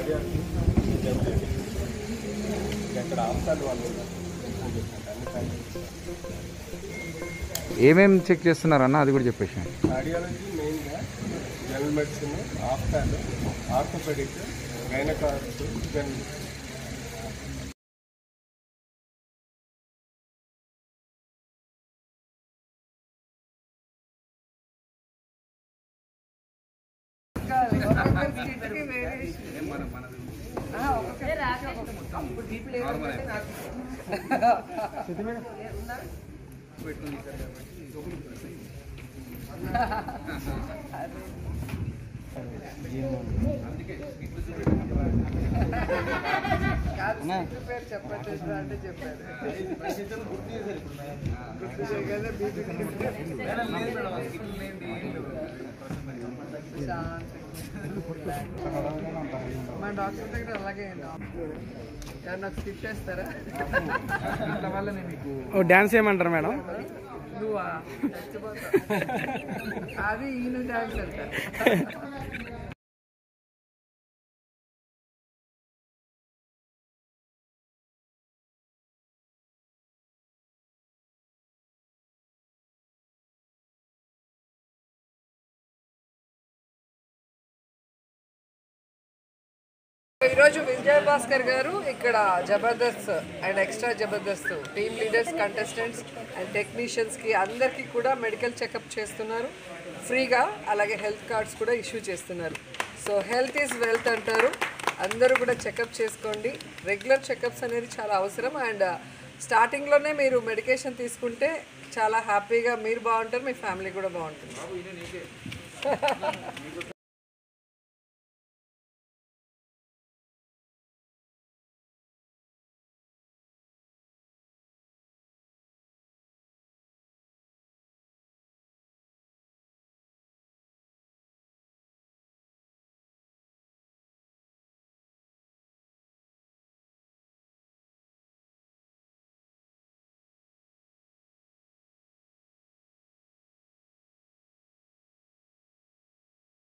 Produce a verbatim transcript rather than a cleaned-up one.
ఏమేమి చెక్ చేస్తున్నారన్న అది కూడా చెప్పేసి. కార్డియాలజీ మెయిన్గా, general medicine, ophthal, orthopaedic, gynaecology, general. పేరు చెప్పచ్చు అంటే చెప్పారు. మా డాక్టర్ దగ్గర అలాగే నాకు స్కిప్ చేస్తారా? వల్ల నేను డాన్స్ ఏమంటారు మేడం? నువ్వా అది ఈయన డాన్స్ అంటారు. ఈరోజు విజయ్ భాస్కర్ గారు ఇక్కడ Jabardasth and extra Jabardasth team leaders, contestants and టెక్నీషియన్స్కి అందరికీ కూడా మెడికల్ చెకప్ చేస్తున్నారు ఫ్రీగా. అలాగే హెల్త్ కార్డ్స్ కూడా ఇష్యూ చేస్తున్నారు. సో హెల్త్ ఈజ్ వెల్త్ అంటారు. అందరూ కూడా చెకప్ చేసుకోండి. రెగ్యులర్ చెకప్స్ అనేది చాలా అవసరం. అండ్ స్టార్టింగ్లోనే మీరు మెడికేషన్ తీసుకుంటే చాలా హ్యాపీగా మీరు బాగుంటారు, మీ ఫ్యామిలీ కూడా బాగుంటుంది.